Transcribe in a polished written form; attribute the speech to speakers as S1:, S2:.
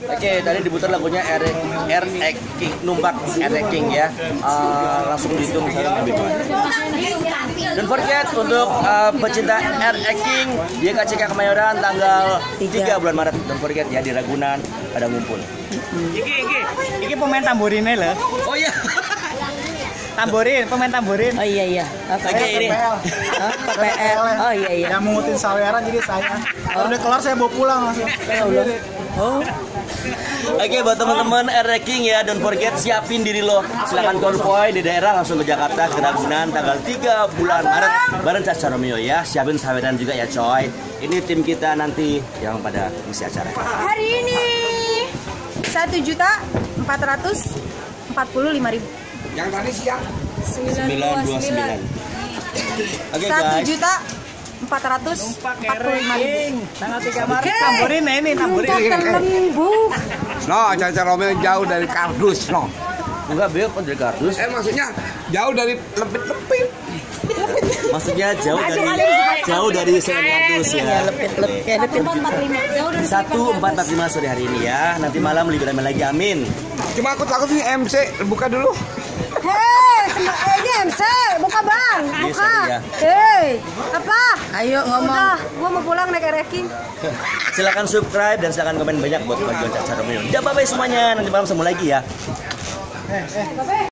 S1: Oke, tadi diputar lagunya R.E. King, numpak R.E. King ya. Langsung dihitung misalnya lebih banyak. Don't forget untuk pecinta R.E. King di KCK Kemayoran tanggal 3 bulan Maret. Don't forget ya, di Ragunan ada ngumpul.
S2: Iki pemain tamborinnya loh.
S1: Oh iya.
S2: Tamborin, pemain tamborin.
S3: Oh iya.
S1: Oke, ini.
S3: PPL. Oh iya.
S2: Yang mengutin saweran jadi saya. Kalau udah kelar saya bawa pulang langsung.
S3: Oh.
S1: Oke, buat teman-teman R.E. King ya, don't forget siapin diri lo. Silakan konvoy di daerah langsung ke Jakarta ke Ragunan tanggal 3 bulan Maret bareng Caca Romeo ya. Siapin saweran juga ya coy. Ini tim kita nanti yang pada misi acara.
S4: Hari ini 1.445.000.
S5: Yang tadi siang
S1: 929. Oke guys.
S4: 1.445.000.
S2: Tanggal 3 Maret tamborin ini tamborin.
S4: Terlembut.
S5: no, Caca Romeo jauh dari kardus no.
S1: Enggak beliau kan dari kardus.
S5: Maksudnya jauh dari lepit-lepit.
S1: Maksudnya jauh dari selain kardus ya.
S3: Lepit.
S1: 1445 sore hari ini ya. Nanti malam lebih ramai lagi, amin.
S5: Cuma aku takut nih MC buka dulu.
S4: Hei, ini MC, buka bang,
S1: Iya,
S4: buka.
S1: sorry ya.
S4: Hei, apa?
S3: Ayo ngomong.
S4: Udah, gua mau pulang naik R.E. King.
S1: Silakan subscribe dan silakan komen banyak buat Bagian Caca Romeo. Udah bye-bye semuanya. Nanti malam ketemu lagi ya.